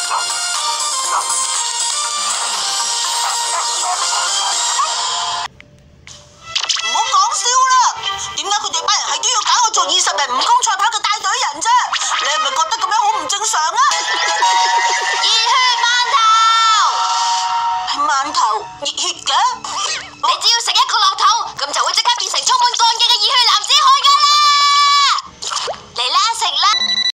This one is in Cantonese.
唔好講笑啦！點解佢哋班人係都要揀我做20人蜈蚣賽跑嘅帶隊人啫？你係咪覺得咁樣好唔正常啊？ 熱血饅頭， 係饅頭熱血嘅？ 你只要食